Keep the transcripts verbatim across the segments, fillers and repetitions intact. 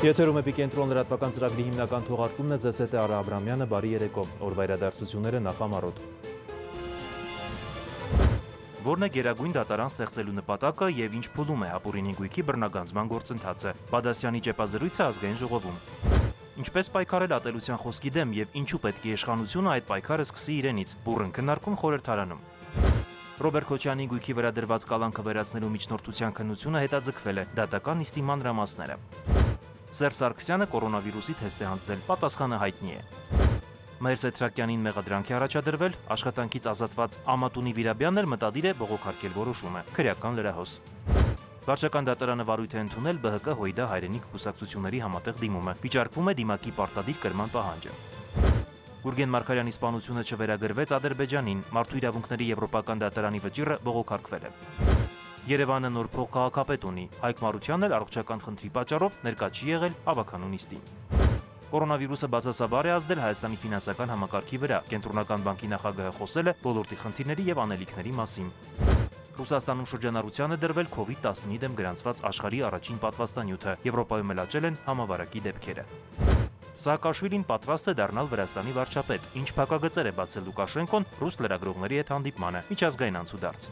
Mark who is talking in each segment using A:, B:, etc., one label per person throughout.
A: Եթերում Էպիկենտրոն լրատվական ծրագրի հիմնական թողարկումն է, ձեզ հետ է Արա Աբրամյանը, բարի երեկո, օրվա իրադարձությունները նախամարոտ։ Որն է գերագույն դատարան ստեղծելու նպատակը եւ ինչ փուլում է ապօրինի գույքի բռնագանձման գործընթացը։ Բադասյանի ճեպազրույցը ազգային ժողովում։ Ինչպես պայքարել ատելության խոսքի դեմ եւ ինչու պետք է իշխանությունը այդ պայքարը սկսի իրենից, բուռն քննարկում խորհրդարանում։ Ռոբերտ Քոչարյանի գույքի վրա դրված կալանքը վերացնելու միջնորդության քննությունը հետաձգվել է, դատական նիստի մանրամասները։ Սերժ Սարգսյանը կորոնավիրուսի թեստ է հանձնել, պատասխանը հայտնի է։ Մհեր Սեդրակյանին մեղադրանք է առաջադրվել, աշխատանքից ազատված Ամատունի Վիրաբյանն էլ մտադիր է բողոքարկել որոշումը, քրեական լրահոս։ Վարչական դատարանը վարույթ է ընդունել ԲՀԿ Հույդա հայրենիք կուսակցությունների համատեղ դիմումը, վիճարկվում է դիմակի պարտադիր կրման պահանջը։ Գուրգեն Մարգարյանի սպանությունը չվերագրվեց Ադրբեջանին, մարդու իրավունքների եվրոպական դատարանի վճիռը բողոքարկվել է։ Երևանը նոր փոխքաղաքապետ ունի, Հայկ Մարությանն էլ առողջական խնդրի պատճառով ներկա չի եղել ավականու նիստին։ Կորոնավիրուսը բացասաբար է ազդել Հայաստանի ֆինանսական համակարգի վրա, Կենտրոնական բանկի նախագահը խոսել է ոլորտի խնդիրների եւ անելիքների մասին։ Ռուսաստանում շրջանառության է դրվել քովիդ տասնինի դեմ գրանցված աշխարհի առաջին պատվաստանյութը, Եվրոպայում էլ աճել են համավարակի դեպքերը։ Սաակաշվիլին պատրաստ է դառնալ Վրաստանի վարչապետ, ինչ փակագծեր է բացել Լուկաշենկոն ռուս լրագրողների հետ հանդիպմանը, միջազգային անցուդարձ։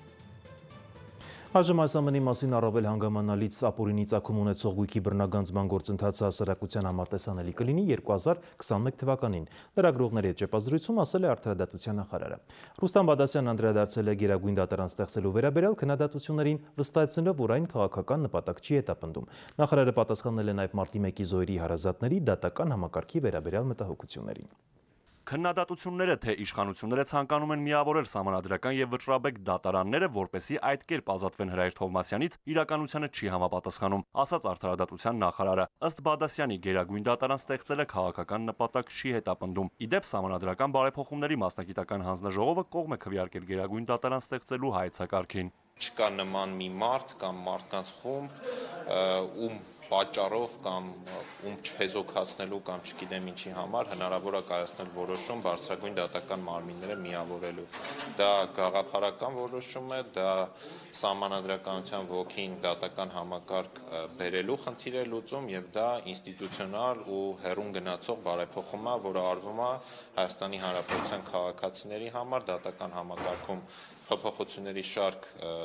A: Այժմ այս ամենի մասին առավել հանգամանալից ապօրինի ծագում ունեցող գույքի բռնագանձման գործընթացը հասարակության համար տեսանելի կլինի երկու հազար քսաներեք թվականին, լրագրողների հետ ճեպազրույցում ասել է Արդարադատության նախարարը։ Ռուստամ Բադասյանն անդրադարձել է գերագույն դատարան ստեղծելու վերաբերյալ քննադատություններին, վստահեցնելով, որ այն քաղաքական նպատակ չի հետապնդում։ Նախարարը պատասխանել է նաև մարտի մեկի զոհերի հարազատների դատական համակարգի վերաբերյալ մտահոգություններին։
B: Քննադատությունները, թե իշխանությունները ցանկանում են միավորել սահմանադրական եւ վճռաբեկ դատարանները, որպեսզի այդ կերպ ազատվեն Հրայր Թովմասյանից, իրականությանը չի համապատասխանում, ասաց Արդարադատության նախարարը։ Ըստ Բադասյանի, գերագույն դատարան ստեղծելը քաղաքական նպատակ չի հետապնդում։ Իդեպ սահմանադրական բարեփոխումների մասնագիտական հանձնաժողովը կողմ է քվեարկել գերագույն դատարան ստեղծելու հայեցակարգին։
C: Չկա նման մի մարդ կամ մարդկանց խումբ, ում պատճառով կամ ում չհեզոքացնելու կամ չգիտեմ ինչի համար հնարավոր է կայացնել որոշում բարձրագույն դատական մարմինները միավորելու։ Դա գաղափարական որոշում է, դա սահմանադրականության ոգին դատական համակարգ բերելու խնդիր է լուծում եւ դա ինստիտուցիոնալ ու հեռուն գնացող բարեփոխում է, որը արվում է Հայաստանի Հանրապետության քաղաքացիների համար դատական համակարգում փոփոխությունների շարք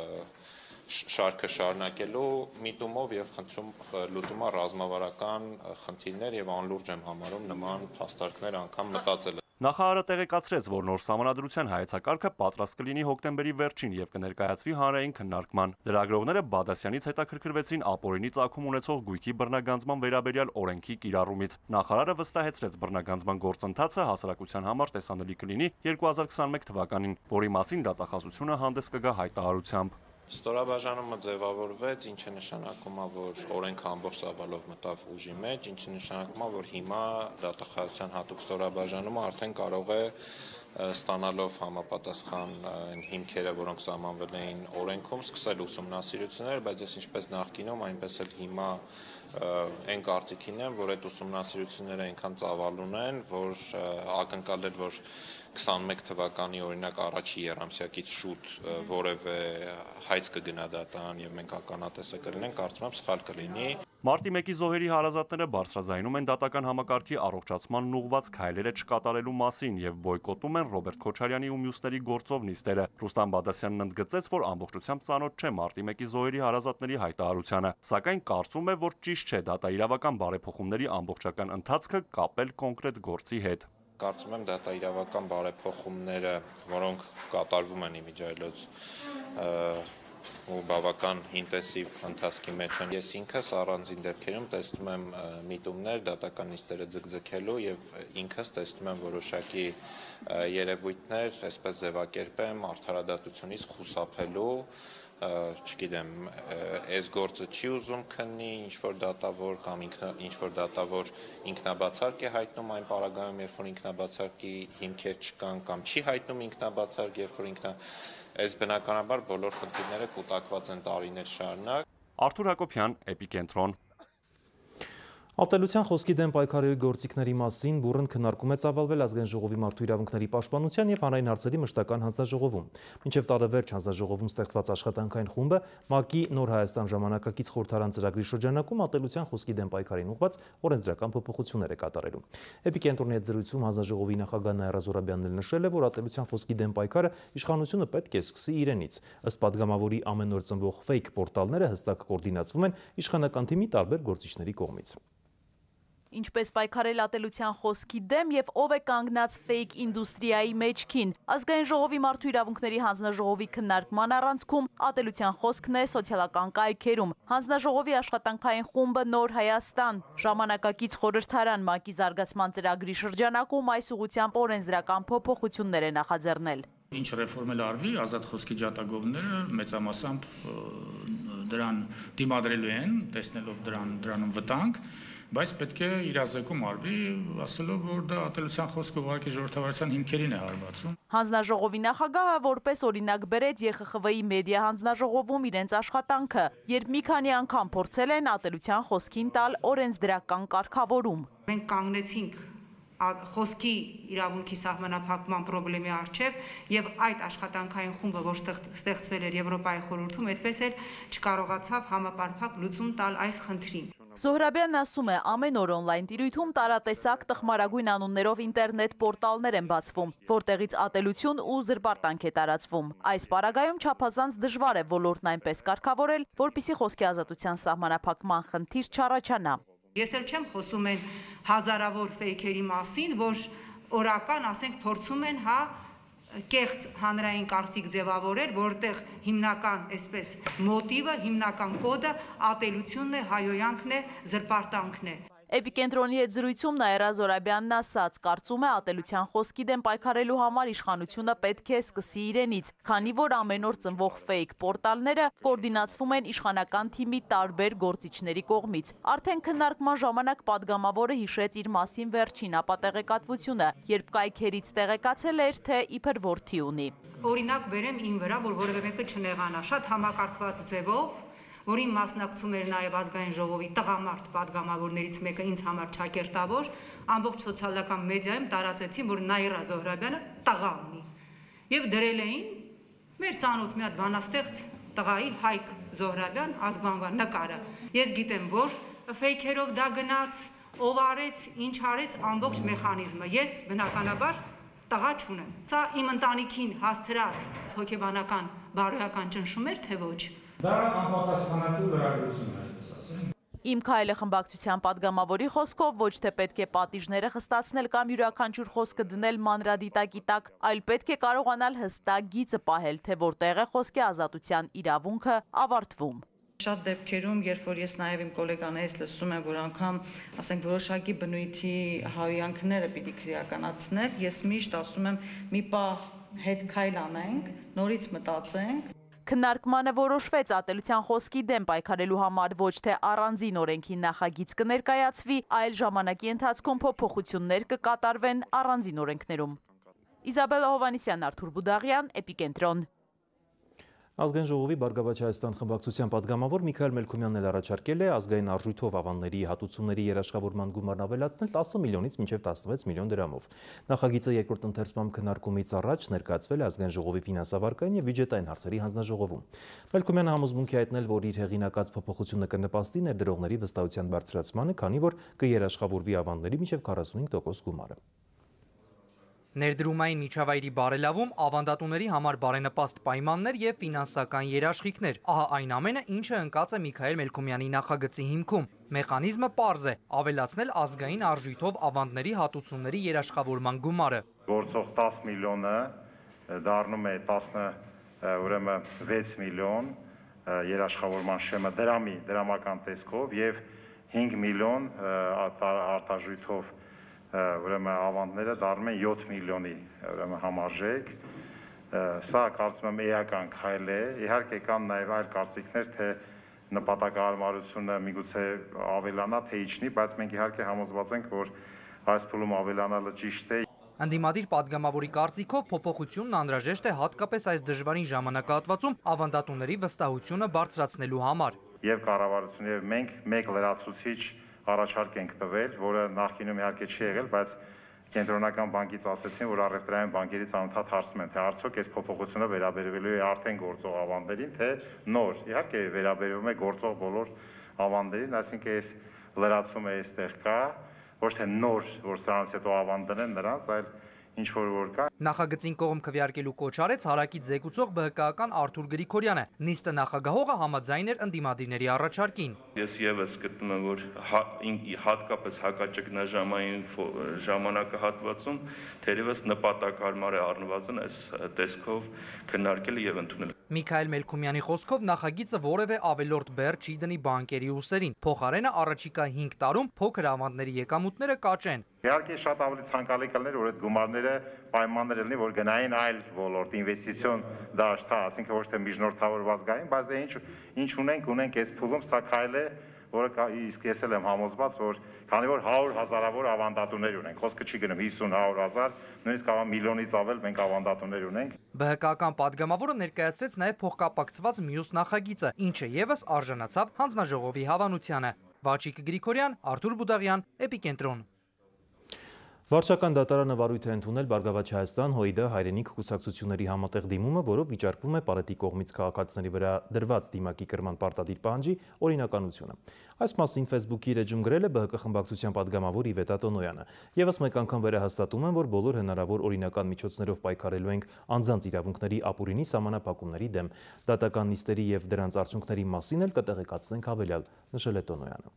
C: շարքը շարունակելու միտումով եւ խնդրում լուծումը ռազմավարական խնդիրներ եւ անլուրջ եմ համարում նման փաստարկներ անգամ մտածելը։
B: Նախարարը տեղեկացրեց, որ նոր սահմանադրության հայեցակարգը պատրաստ կլինի հոկտեմբերի վերջին եւ կներկայացվի հանրային քննարկման։ Լրագրողները Բադասյանից հետաքրքրվեցին ապօրինի ծագում ունեցող գույքի բռնագանձման վերաբերյալ օրենքի կիրառումից։ Նախարարը վստահեցրեց բռնագանձման գործընթացը հասարակության համար տեսանելի կլինի երկու հազար քսաներեք թվականին, որի մասին դատախազությունը հանդես կգա հայտարարությամբ։
C: Ստորաբաժանումը ձևավորվեց, ինչը նշանակում է, որ օրենքը ամբողջ ծավալով մտավ ուժի մեջ, ինչը նշանակում է, որ հիմա դատախազության հատուկ ստորաբաժանումը արդեն կարող է ստանալով համապատասխան հիմքերը, որոնք սահմանվել էին օրենքում, սկսել ուսումնասիրություններ, բայց ես ինչպես նախկինում, այնպես էլ հիմա այն կարծիքին եմ, որ այդ ուսումնասիրությունները այնքան ծավալուն են, որ ակնկալել, որ քսաներեք թվականի օրինակ առաջի եռամսյակից շուտ որևէ հայց կգնա դատարան եւ մենք ականատեսը կլինենք, կարծում եմ սխալ կլինի։
B: Մարտի մեկի զոհերի հարազատները բարձրաձայնում են դատական համակարգի առողջացման ուղղված քայլերը չկատարելու մասին եւ բոյկոտում են Ռոբերտ Քոչարյանի ու մյուսների գործով նիստերը։ Ռուստամ Բադասյանն ընդգծեց, որ ամբողջությամբ ծանոթ չէ մարտի մեկի զոհերի հարազատների հայտարարությանը, սակայն կարծում է, որ ճիշտ չէ դատաիրավական բարեփոխումների ամբողջական ընթացքը կապել կոնկրետ գործի հետ։
C: Կարծում եմ դատաիրավական բարեփոխումները, որոնք կատարվում են իմիջիայլոց ու բավական ինտենսիվ ընթացքի մեջ են։ Ես ինքս առանձին դեպքերում տեսնում եմ միտումներ դատական նիստերը ձգձգելու եւ ինքս տեսնում եմ որոշակի երևույթներ, այսպես ձևակերպեմ, արդարադատությունից խուսափելու, չգիտեմ, այս գործը չի ուզում քննի ինչ-որ դատավոր կամ ինչ-որ դատավոր ինքնաբացարկ է հայտնում այն պարագայում, երբ որ ինքնաբացարկի հիմքեր չկան կամ չի հայտնում ինքնաբացարկ, երբ որ ինքնա այս բնականաբար բոլոր խնդիրները կուտակված են տարիներ շարունակ։
B: Արթուր Հակոբյան, Էպիկենտրոն։
A: Ատելության խոսքի դեմ պայքարի գործիքների մասին բուռն քննարկում է ծավալվել Ազգային ժողովի մարդու իրավունքների պաշտպանության եւ հանրային հարցերի մշտական հանձնաժողովում։ Մինչեւ տարեվերջ հանձնաժողովում ստեղծված աշխատանքային խումբը ՄԱԿ-ի Նոր Հայաստան ժամանակակից խորհրդարան ծրագրի շրջանակում ատելության խոսքի դեմ պայքարին ուղղված օրենսդրական փոփոխություններ է կատարելու։ Էպիկենտրոնի հետ զրույցում հանձնաժողովի նախագահ Նաիրա Զոհրաբյանն էլ նշել է, որ ատելության խոսքի դեմ պայքարը իշխանությունը պետք է սկսի իրենից։ Ըստ падգամավորի ամեն օր ծնվող ֆեյք պորտալները հստակ կոորդինացվում են իշխանական թիմի տարբեր գործիչների կողմից։
D: Ինչպես պայքարել ատելության խոսքի դեմ եւ ով է կանգնած ֆեյք ինդուստրիայի մեջքին։ Ազգային ժողովի մարդու իրավունքների հանձնաժողովի քննարկման առանցքում ատելության խոսքն է սոցիալական կայքերում։ Հանձնաժողովի աշխատանքային խումբը Նոր Հայաստան ժամանակակից խորհրդարան ՄԱԿ-ի զարգացման ծրագրի շրջանակում այս ուղղությամբ օրենսդրական փոփոխություններ է նախաձեռնել։
E: Ինչ ռեֆորմել արվի, ազատ խոսքի ջատագովները մեծամասամբ դրան դիմադրելու են, տեսնելով դրան դրանում վտանգ, բայց պետք է իրազեկում արվի, ասելով, որ դա ատելության խոսքը ուղղակի ժողովրդավարության հիմքերին է հարվածում։
D: Հանձնաժողովի նախագահը որպես օրինակ բերեց Ե Խ Խ V-ի մեդիա հանձնաժողովում իրենց աշխատանքը, երբ մի քանի անգամ փորձել են ատելության խոսքին տալ օրենսդրական կարգավորում։
F: Մենք կանգնեցինք խոսքի իրավունքի սահմանափակման խնդրի առջև եւ այդ աշխատանքային խումբը, որ ստեղծվել էր Եվրոպայի խորհրդում, այդպես էլ չկարողացավ համապարփակ լուծում տալ այս խնդրին։
D: Զոհրաբյանն ասում է, ամեն օր օնլայն տիրույթում տարատեսակ տխմարագույն անուններով ինտերնետ պորտալներ են բացվում, որտեղից ատելություն ու զրպարտանք է տարածվում։ Այս պարագայում չափազանց դժվար է ոլորտն այնպես կարգավորել, որպեսզի խոսքի ազատության սահմանափակման խնդիր չառաջանա։
F: Ես էլ չեմ խոսում են հազարավոր ֆեյքերի մասին, որ օրական, ասենք, փորձում են, հա, կեղծ հանրային կարծիք ձևավորել, որտեղ հիմնական, այսպես, մոտիվը, հիմնական կոդը ատելությունն է, հայոյանքն է, զրպարտանքն է։
D: Էպիկենտրոնի հետ զրույցում Նաիրա Զոհրաբյանն ասաց, կարծում է ատելության խոսքի դեմ պայքարելու համար իշխանությունը պետք է սկսի իրենից, քանի որ ամեն օր ծնվող ֆեյք պորտալները կոորդինացվում են իշխանական թիմի տարբեր գործիչների կողմից։ Արդեն քննարկման ժամանակ падգամավորը հիշեց իր մասին վերջին ապատեղեկատվությունը, երբ կայքերից տեղեկացել էր, թե իբր որդի ունի։
F: Օրինակ բերեմ իմ վրա, որ որևէ մեկը չնեղանա, շատ համակարգված ձևով, որին մասնակցում էր նաև Ազգային ժողովի տղամարդ падգամավորներից մեկը, ինձ համար ճակերտավոր, ամբողջ սոցիալական մեդիայում տարածեցին, որ Նաիրա Զոհրաբյանը տղա ունի։ Եվ դրել էին մեր ծանոթ մի հատ բանաստեղծ տղայի Հայկ Զոհրաբյան ազգանվան նկարը։ Ես գիտեմ, որ ֆեյքերով դա գնաց, ով արեց, ինչ արեց, ամբողջ մեխանիզմը։ Ես բնականաբար տղա չունեմ։ Սա իմ ընտանիքին հասցրած հոգեբանական բարոյական ճնշում էր, թե ոչ։
E: Դա անպատասխանատու լրագրություն է, այսպես ասեմ։
D: Իմ քայլը խմբակցության падգամավորի խոսքով ոչ թե պետք է պատիժները խստացնել կամ յուրաքանչյուր խոսքը դնել մանրադիտակի տակ, այլ պետք է կարողանալ հստակ գիծը պահել, թե որտեղ է խոսքի ազատության իրավունքը ավարտվում։
G: Շատ դեպքերում, երբ որ ես նաև իմ գոլեգաներից լսում եմ, որ անգամ, ասենք, որոշակի բնույթի հայոյանքները պիտի քրեականացնել, ես միշտ ասում եմ, մի պահ հետ քայլ անենք, նորից մտածենք։
D: Քննարկմանը որոշվեց ատելության խոսքի դեմ պայքարելու համար ոչ թե առանձին օրենքի նախագիծ կներկայացվի, այլ ժամանակի ընթացքում փոփոխություններ կկատարվեն առանձին օրենքներում։ Իզաբելլա Հովհաննիսյան, Արթուր Բուդաղյան, Էպիկենտրոն։
A: Ազգային ժողովի Բարգավաճ Հայաստան խմբակցության падգամավոր Միքայել Մելքումյանն էլ առաջարկել է ազգային արժույթով ավանդների հատուցումների երաշխավորման գումարն ավելացնել տասը միլիոնից մինչև տասնվեց միլիոն դրամով։ Նախագիծը երկրորդ ընթերցման քննարկումից առաջ ներկայացվել է Ազգային ժողովի ֆինանսավարկային եւ բյուջետային հարցերի հանձնաժողովում։ Մելքումյանը համոզմունք է հայտնել, որ իր հեղինակած փոփոխությունը կնպաստի ներդրողների վստահության բարձրացմանը, քանի որ կերաշխավորվի ավանդների մինչև քառասունհինգ տոկոս գումարը։
H: Ներդրումային միջավայրի բարելավում, ավանդատուների համար բարենպաստ պայմաններ և ֆինանսական երաշխիքներ։ Ահա այն ամենը, ինչը ընկած է Միքայել Մելքումյանի նախագծի հիմքում։ Մեխանիզմը պարզ է՝ ավելացնել ազգային արժույթով ավանդների հատուցումների երաշխավորման գումարը։
I: Գործող տասը միլիոնը դառնում է տասնվեց միլիոն երաշխավորման շեմը դրամի, դրամական տեսքով և հինգ միլիոն արտարժույթով ուրեմն ավանդները դառնում են յոթ միլիոնի ուրեմն համարժեք։ Սա կարծում եմ էական քայլ է։ Իհարկե կան նաև այլ կարծիքներ, թե նպատակահարմարությունը միգուցե ավելանա, թե իջնի, բայց մենք իհարկե համոզված ենք, որ այս փուլում ավելանալը ճիշտ է։
H: Ընդդիմադիր падգամավորի կարծիքով փոփոխությունն անհրաժեշտ է հատկապես այս դժվարին ժամանակահատվածում ավանդատուների վստահությունը բարձրացնելու համար։
I: Եվ կառավարությունը եւ մենք մեկ լրացուցիչ առաջարկ ենք տվել, որը նախկինում իհարկե չի եղել, բայց Կենտրոնական բանկից ասեցին, որ առևտրային բանկերից անընդհատ հարցնում են, թե արդյոք այս փոփոխությունը վերաբերվելու է արդեն գործող ավանդերին, թե նոր։ Իհարկե վերաբերվում է գործող բոլոր ավանդերին, այսինքն այս լրացումը այստեղ կա, ոչ թե նոր, որ սրանից հետո ավանդ դնեն նրանց, այլ ինչ որ որ կա։
H: Նախագծին կողմ քվեարկելու կոչ արեց հարակից զեկուցող ԲՀԿ-ական Արթուր Գրիգորյանը։ Նիստը նախագահողը համաձայն էր ընդդիմադիրների առաջարկին։
J: Ես եւս գտնում եմ, որ հատկապես հակաճգնաժամային ժամանակահատվածում թերևս նպատակարար է առնվազն այս տեսքով քննարկել եւ ընդունել։
H: Միքայել Մելքումյանի խոսքով նախագիծը որևէ ավելորդ բեռ չի դնի բանկերի ուսերին։ Փոխարենը առաջիկա հինգ տարում փոքր ավանդների եկամուտները կաճեն։
I: Իհարկե շատ ավելի ցանկալի կլներ, որ այդ գումարները պայմաններ լինի, որ գնային այլ ոլորտ, ինվեստիցիոն դաշտ, ասինքն ոչ թե միջնորդավորված գային, բայց դե ինչ ինչ ունենք, ունենք այս փուլում, սա քայլ է, որը իսկ ես էլ եմ համոզված, որ քանի որ հարյուր հազարավոր ավանդատուներ ունենք, խոսքը չի գնում հիսուն հարյուր հազար, նույնիսկ կարող միլիոնից ավել մենք ավանդատուներ ունենք։
H: ԲՀԿ-ական падգամավորը ներկայացրեց նաև փոխկապակցված մյուս նախագիծը, ինչը եւս արժանացավ հանձնաժողովի հավանությանը։ Վաչիկ Գրիգորյան, Արթուր Բուդաղյան, Էպիկենտրոն։
A: Վարչական դատարանը վարույթ է ընդունել Բարգավաճ Հայաստան ՀՅԴ հայրենիք կուսակցությունների համատեղ դիմումը, որով վիճարկվում է Պարետի կողմից քաղաքացիների վրա դրված դիմակի կրման պարտադիր պահանջի օրինականությունը։ Այս մասին Facebook-ի իր էջում գրել է ԲՀԿ խմբակցության падգամավոր Իվետա Տոնոյանը։ Եվս մեկ անգամ վերահաստատում են, որ բոլոր հնարավոր օրինական միջոցներով պայքարելու ենք անձանց իրավունքների ապօրինի սահմանափակումների դեմ։ Դատական նիստերի եւ դրանց արդյունքների մասին էլ կտեղեկացնենք հավելյալ, նշել է Տոնոյանը։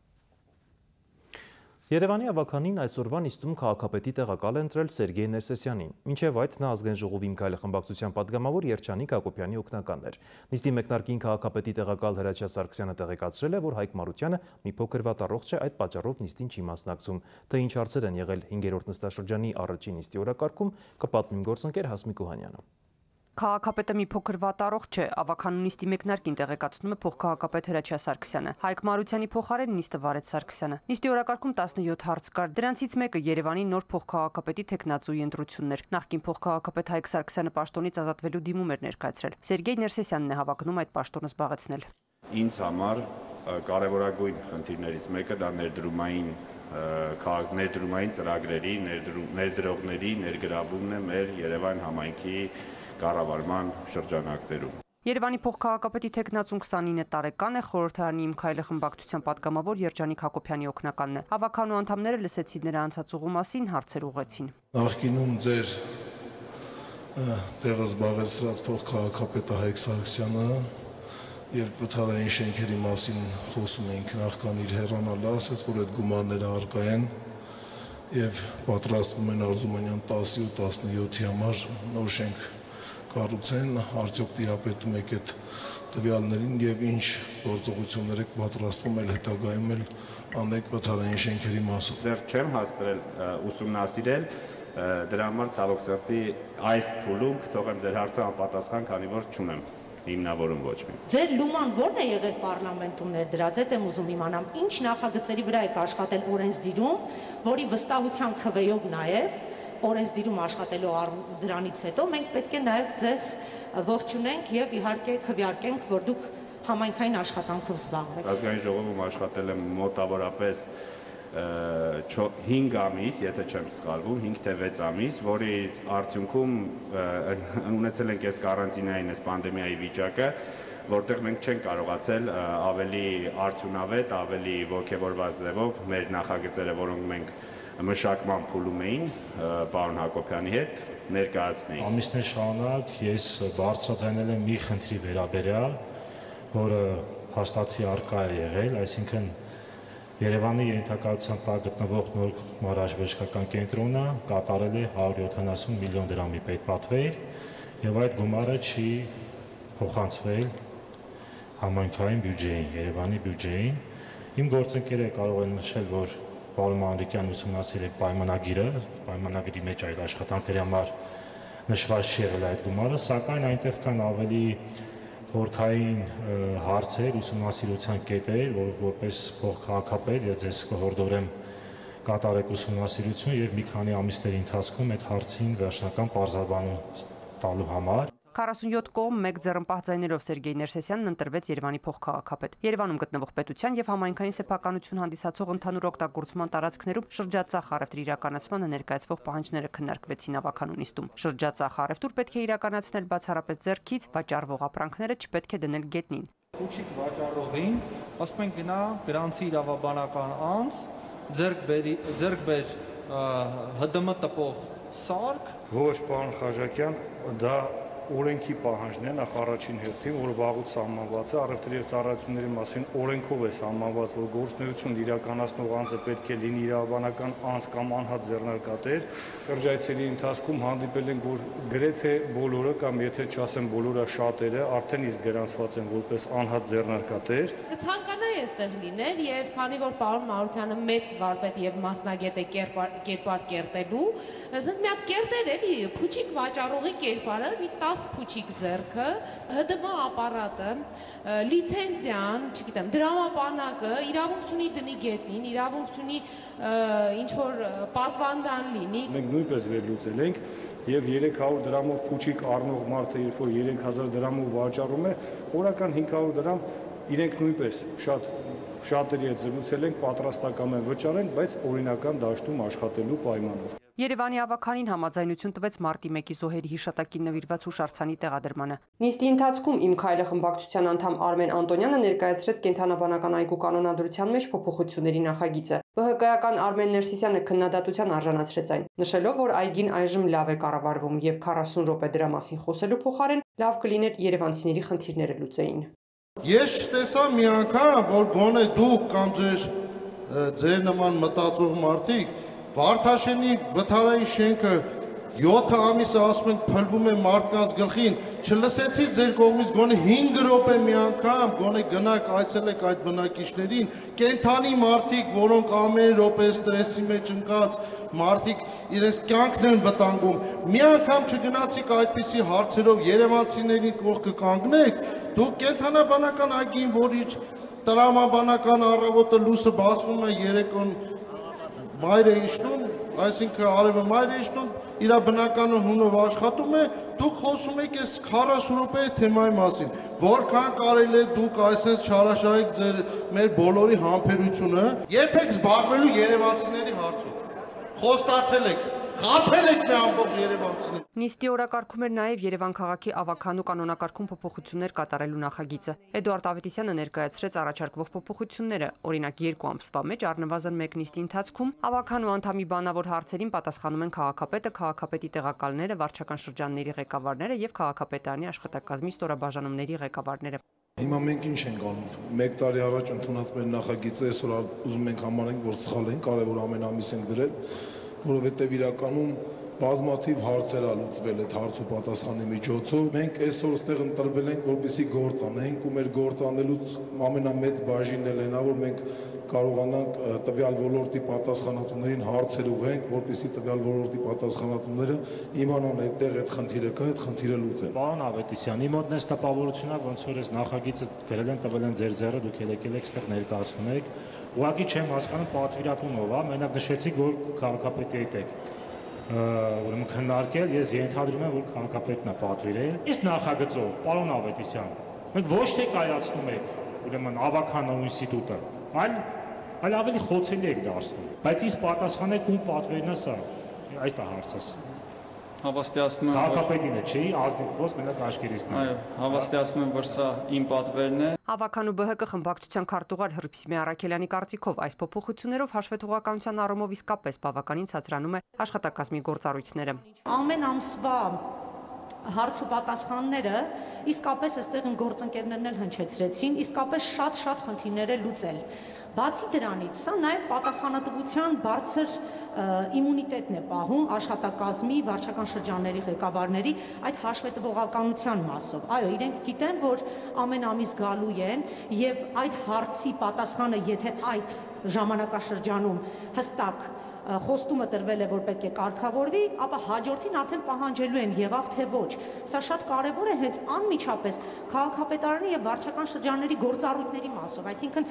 A: Երևանի ավականին այսօրվա նիստում քաղաքապետի տեղակալ է ընտրել Սերգեյ Ներսեսյանին, մինչև այդ նա ազգային ժողովի Միքայել խմբակցության падգամավոր Երջանիկ Հակոբյանի օգնականն էր։ Նիստի մեկնարկին քաղաքապետի տեղակալ Հրաչյա Սարգսյանը տեղեկացրել է, որ Հայկ Մարությանը մի փոքր վատառողջ է, այդ պատճառով նիստին չի մասնակցում։ Թե ինչ հարցեր են եղել հինգերորդ նստաշրջանի առաջին նիստի օրակարգում, կպատմի գործընկեր Հասմիկ Օհանյանը։
K: Քաղաքապետը մի փոքր վատառողջ չէ, ավականու նիստի մեկնարկին տեղեկացնում է փոխքաղաքապետ Հրաչյա Սարգսյանը։ Հայկ Մարությանի փոխարեն նիստը վարեց Սարգսյանը։ Նիստի օրակարգում տասնյոթ հարց կար, դրանցից մեկը Երևանի նոր փոխքաղաքապետի թեկնածուի ընտրությունն էր։ Նախկին փոխքաղաքապետ Հայկ Սարգսյանը պաշտոնից ազատվելու դիմում էր ներկայացրել։ Սերգեյ Ներսեսյանն է հավակնում այդ պաշտոնը զբաղեցնել։
L: Ինձ համար կարևորագույն խնդիրներից մեկը դա ներդրումային ներդրումային ծրագրերի, ներդրողների ներգրավումն է մեր Երևան համայնքի կառավարման շրջանակներում։
K: Երևանի փոխքաղաքապետի թեկնածուն քսանինը տարեկան է, խորհրդարանի Միքայել խմբակցության падգամավոր Երջանիկ Հակոբյանի օգնականն է։ Ավականու անդամները լսեցին նրա անցած ուղու մասին, հարցեր ուղղեցին։
M: Նախկինում ձեր տեղը զբաղեցրած փոխքաղաքապետը Հայկ Սարգսյանը, երբ վթարային շենքերի մասին խոսում էինք նախքան իր հեռանալը, ասաց, որ այդ գումարները առկա են եւ պատրաստվում են Արզումանյան տասը տասնյոթի համար նոր շենք կառուցեն, արդյոք տիրապետում եք այդ տվյալներին եւ ինչ գործողություններ եք պատրաստվում էլ հետագայում էլ անեք վթարային շենքերի մասով։
L: Դեռ չեմ հասցրել ուսումնասիրել, դրա համար ցավոք սրտի այս փուլում կթողեմ ձեր հարցը անպատասխան, քանի որ չունեմ հիմնավորում ոչ մի։
N: Ձեր լուման ո՞րն է եղել պարլամենտում ներդրած, այդ եմ ուզում իմանամ, ինչ նախագծերի վրա եք աշխատել օրենսդիրում, որի վստահության քվեով նաեւ օրենսդիրում աշխատելու դրանից հետո մենք պետք է նաև ձեզ ողջունենք եւ իհարկե քվեարկենք, որ դուք համայնքային աշխատանքով զբաղվեք։
L: Ազգային ժողովում աշխատել եմ մոտավորապես հինգ ամիս, եթե չեմ սխալվում, հինգ թե վեց ամիս, որի արդյունքում ունեցել ենք այս կարանտինային, այս պանդեմիայի վիճակը, որտեղ մենք չենք կարողացել ավելի արդյունավետ, ավելի ոգևորված ձևով մեր նախագծերը, որոնք մենք մշակման փուլում էին պարոն Հակոբյանի հետ ներկայացնեին։
O: Ամիսներ շարունակ ես բարձրաձայնել եմ մի խնդրի վերաբերյալ, որը հաստատի արկա է եղել, այսինքն Երևանի ենթակայության տակ գտնվող նոր մարզաբժշկական կենտրոնը կատարել է հարյուր յոթանասուն միլիոն դրամի պետպատվեր եւ այդ գումարը չի փոխանցվել համայնքային բյուջեին, Երևանի բյուջեին։ Իմ գործընկերը կարող է նշել, որ Պարոն Մանրիկյանն ուսումնասիրել է պայմանագիրը, պայմանագրի մեջ այդ աշխատանքների համար նշված չի եղել այդ գումարը, սակայն այնտեղ կան ավելի խորհրդային հարցեր, ուսումնասիրության կետեր, որ որպես փոխքաղաքապետ ես ձեզ կհորդորեմ կատարեք ուսումնասիրություն եւ մի քանի ամիսների ընթացքում այդ հարցին վերջնական պարզաբանում տալու համար։
K: քառասունյոթ կողմ մեկ ձեռնպահ ձայներով Սերգեյ Ներսեսյանն ընտրվեց Երևանի փոխքաղաքապետ։ Երևանում գտնվող պետության եւ համայնքային սեփականություն հանդիսացող ընդհանուր օգտագործման տարածքներում շրջածախ առևտրի իրականացմանը ներկայացվող պահանջները քննարկվեցին ավականու նիստում։ Շրջածախ առևտուր պետք է իրականացնել բացառապես ձեռքից, վաճառվող ապրանքները չպետք է դնել գետնին։
P: Փուչիկ վաճառողին ասում են գնա գրանցի իրավաբանական անձ, ձեռք բերի ձեռք բեր Հ D M տպող սարք։
Q: Ոչ, պարոն Խաչակյան, դա օրենքի պահանջն է նախ առաջին հերթին, որ վաղուց սահմանված է, առևտրի եւ ծառայությունների մասին օրենքով է սահմանված, որ գործունեություն իրականացնող անձը պետք է լինի իրավաբանական անձ կամ անհատ ձեռնարկատեր։ Շրջայցերի ընթացքում հանդիպել ենք, որ գրեթե բոլորը կամ եթե չասեմ բոլորը շատերը արդեն իսկ գրանցված են որպես անհատ ձեռնարկատեր։
R: Կցանկանայի այստեղ լինել եւ քանի որ պարոն Մարությանը մեծ վարպետ եւ մասնագետ է կերպար կերտելու, ասես մի հատ կերտել էլի փուչիկ վաճառողի կերպարը մի տասը փուչիկ ձեռքը, Հ D M ապարատը, լիցենզիան, չգիտեմ, դրամապանակը, իրավունք չունի դնի գետնին, իրավունք չունի ինչ որ պատվանդան լինի։
Q: Մենք նույնպես վերլուծել ենք եւ երեք հարյուր դրամով փուչիկ առնող մարդը, երբ որ երեք հազար դրամով վաճառում է, օրական հինգ հարյուր դրամ իրենք նույնպես շատ շատերի հետ զրուցել ենք, պատրաստական են վճարել, բայց օրինական դաշտում աշխատելու պայմանով։
K: Երևանի ավականին համաձայնություն տվեց մարտի մեկի զոհերի հիշատակին նվիրված հուշարձանի տեղադրմանը։ Նիստի ընթացքում «Իմ քայլը» խմբակցության անդամ Արմեն Անտոնյանը ներկայացրեց կենթանաբանական այգու կանոնադրության մեջ փոփոխությունների նախագիծը։ Բհ Կայական Արմեն Ներսիսյանը քննադատության արժանացրեց այն, նշելով, որ այգին այժմ լավ է կառավարվում եւ քառասուն րոպե դրա մասին խոսելու փոխարեն լավ կլիներ երևանցիների խնդիրները լուծեին։
S: Ես չտեսա մի անգամ, որ գոնե դուք կամ ձեր ձեր նման մտածող մարդիկ Վարդաշենի վթարային շենքը յոթ ամիսը ասում ենք փլվում է մարդկանց գլխին, չլսեցի ձեր կողմից գոնե հինգ րոպե մի անգամ, գոնե գնաք այցելեք այդ բնակիչներին, կենթանի մարդիկ, որոնք ամեն րոպե ստրեսի մեջ ընկած մարդիկ իրենց կյանքն են վտանգում, մի անգամ չգնացիք այդպիսի հարցերով երևանցիների կողքը կանգնեք, դուք կենթանաբանական այգին, որ իր տրամաբանական առավոտը լույսը բացվում է երեկոն մայր է իջնում, այսինքն արևը մայր է իջնում, իր բնական հունով աշխատում է, դուք խոսում եք այս քառասուն րոպեի թեմայի մասին, որքան կարելի է դուք այսպես չարաշահեք ձեր մեր բոլորի համբերությունը, երբեք զբաղվելու երևանցիների հարցով, խոստացել եք, խաբել եք մի ամբողջ երևանցիներ։
K: Նիստի օրակարգում էր նաև Երևան քաղաքի ավականու կանոնակարգում փոփոխություններ կատարելու նախագիծը։ Էդուարդ Ավետիսյանը ներկայացրեց առաջարկվող փոփոխությունները, օրինակ երկու ամսվա մեջ առնվազն մեկ նիստի ընթացքում ավականու անդամի բանավոր հարցերին պատասխանում են քաղաքապետը, քաղաքապետի տեղակալները, վարչական շրջանների ղեկավարները եւ քաղաքապետարանի աշխատակազմի ստորաբաժանումների ղեկավարները։
M: Հիմա մենք ինչ ենք անում։ Մեկ տարի առաջ ընդունած մեր նախագիծը այսօր ուզում ենք համարենք, որ սխալ են, կարևոր ամեն ամիս ենք դրել, որովհետև իրականում բազմաթիվ հարցեր ա լուծվել այդ հարց ու պատասխանի միջոցով։ Մենք այսօր ստեղ ընտրվել ենք, որպեսզի գործ անենք, ու մեր գործ անելուց ամենամեծ բաժինն էլ այն է, որ մենք կարողանանք տվյալ ոլորտի պատասխանատուներին հարցեր ուղղենք, որպեսզի տվյալ ոլորտի պատասխանատուները իմանան այդտեղ այդ խնդիրը կա, այդ խնդիրը լուծեն։
O: Պարոն Ավետիսյան, իմ մոտ նես տպավորություն է, ոնց որ այս նախագիծը գրել են, տվել են ձեր ձեռը, դուք եկել եք ստեղ ներկայացնում եք։ Ուղղակի չեմ հասկանում պատվիրատունով, հա, մենակ նշեցիք, որ քաղաքապետի հետ եք ուրեմն քննարկել, ես ենթադրում եմ, որ քաղաքապետն է պատվիրել։ Իսկ նախագծով, պարոն Ավետիսյան, մենք ոչ թե կայացնում ենք ուրեմն ավականու ինստիտուտը, այլ այլ ավելի խոցելի եք դարձնում։ Բայց ինձ պատասխանեք ում պատվերն է սա։ Այդ է հարցս։
T: Հավաստիացնում եմ,
O: քաղաքապետին է, չի, ազնիվ խոսք մենակ աշկերիստն է։
T: Այո, հավաստիացնում եմ, որ սա իմ պատվերն է։
K: Ավականու Բհ Կ խմբակցության քարտուղար Հռիփսիմե Արաքելյանի կարծիքով այս փոփոխություններով հաշվետվողականության առումով իսկապես բավականին ցածրանում է աշխատակազմի գործառույթները։
N: Ամեն ամսվա հարց ու պատասխանները իսկապես այստեղ իմ գործընկերներն էլ հնչեցրեցին, իսկապես շատ-շատ խնդիրներ է լուծել։ Բացի դրանից, սա նաև պատասխանատվության բարձր իմունիտետն է պահում աշխատակազմի, վարչական շրջանների ղեկավարների այդ հաշվետվողականության մասով։ Այո, իրենք գիտեն, որ ամեն ամիս գալու են եւ այդ հարցի պատասխանը, եթե այդ ժամանակաշրջանում հստակ խոստումը տրվել է, որ պետք է կարգավորվի, ապա հաջորդին արդեն պահանջելու են եղավ թե ոչ։ Սա շատ կարևոր է հենց անմիջապես քաղաքապետարանի եւ վարչական շրջանների գործառույթների մասով, այսինքն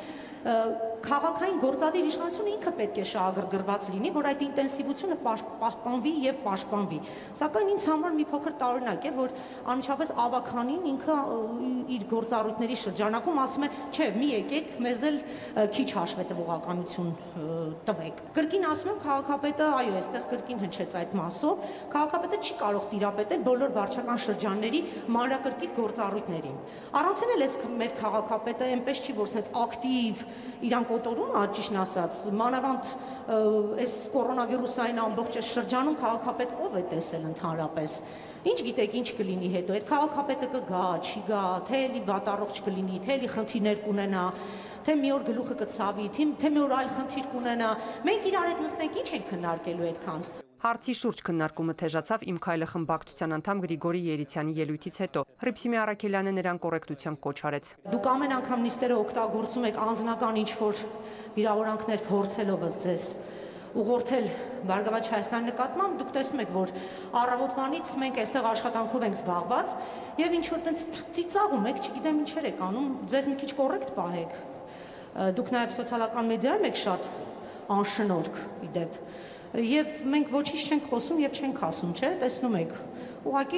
N: քաղաքային գործադիր իշխանությունը ինքը պետք է շահագրգռված լինի, որ այդ ինտենսիվությունը պահպանվի եւ պաշտպանվի։ Սակայն ինձ համար մի փոքր տարօրինակ է, որ անմիջապես ավականին ինքը իր գործառույթների շրջանակում ասում է, չէ, մի եկեք, մեզ էլ քիչ հաշվետվողականություն տվեք։ Կրկին ասում եմ, քաղաքապետը, այո, այստեղ կրկին հնչեց այդ մասով, քաղաքապետը չի կարող տիրապետել բոլոր վարչական շրջանների մանրակրկիտ գործառույթներին։ Առանցել էլ էս մեր քաղաքապետը այնպես չի, որ sense ակտիվ իրան կոտորում, ճիշտն ասած, մանավանդ այս կորոնավիրուսային ամբողջ շրջանում քաղաքապետ ով է տեսել ընդհանրապես։ Ինչ գիտեք, ինչ կլինի հետո, այդ քաղաքապետը կգա, չի գա, թե էլի վատառողջ կլինի, թե էլի խնդիրներ կունենա, թե մի օր գլուխը կցավի, թե մի օր այլ խնդիր կունենա։ Մենք իրար հետ նստենք, ինչ ենք քննարկելու այդքան։
K: Հարցի շուրջ քննարկումը թեժացավ Իմ քայլը խմբակցության անդամ Գրիգորի Երիցյանի ելույթից հետո։ Հռիփսիմե Առաքելյանը նրան կոռեկտության կոչ արեց։
N: Դուք ամեն անգամ նիստերը օգտագործում եք անձնական ինչ-որ վիրավորանքներ փորձելով ըստ ձեզ ուղղորդել Բարգավաճ Հայաստանի նկատմամբ, դուք տեսնում եք, որ առավոտվանից մենք այստեղ աշխատանքով ենք զբաղված եւ ինչ որ տենց ծիծաղում եք, չգիտեմ ինչեր եք անում, ձեզ մի քիչ կոռեկտ պահեք։ Դուք նաեւ սոցիալական մեդիայում եք շատ անշնորհք իդեպ։ Եվ մենք ոչինչ չենք խոսում եւ չենք ասում, չէ՞, տեսնում եք։ Ուղղակի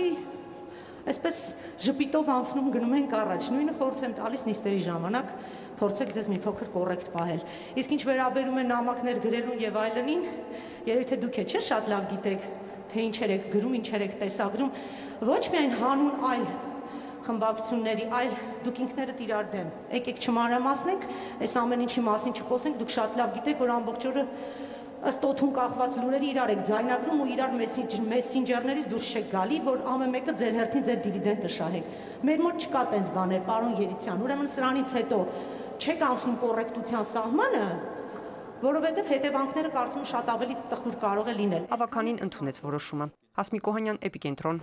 N: այսպես ժպիտով անցնում գնում ենք առաջ։ Նույնը խորհուրդ եմ տալիս նիստերի ժամանակ փորձեք ձեզ մի փոքր կոռեկտ պահել։ Իսկ ինչ վերաբերում է նամակներ գրելուն եւ այլնին, երևի թե դուք չէ՞ շատ լավ գիտեք, թե ինչեր եք գրում, ինչեր եք տեսագրում, ոչ միայն հանուն այլ խմբակցությունների, այլ դուք ինքներդ իրար դեմ։ Եկեք չմանրամասնենք, այս ամեն ինչի մասին չխոսենք, դուք շատ լավ գիտեք, որ ամբողջ օրը ըստ օդում կախված լուրերի իրար եք ձայնագրում ու իրար մեսենջերներից դուրս չեք գալի, որ ամեն մեկը ձեր հերթին ձեր դիվիդենդը շահեք։ Մեր մոտ չկա տենց բաներ, պարոն Երիցյան, ուրեմն սրանից հետո չեք անցնում կոռեկտության սահմանը, որովհետև հետևանքները կարծում եմ շատ ավելի տխուր կարող է լինել։
K: Ավականին ընդունեց որոշումը։ Հասմիկ Օհանյան, Էպիկենտրոն։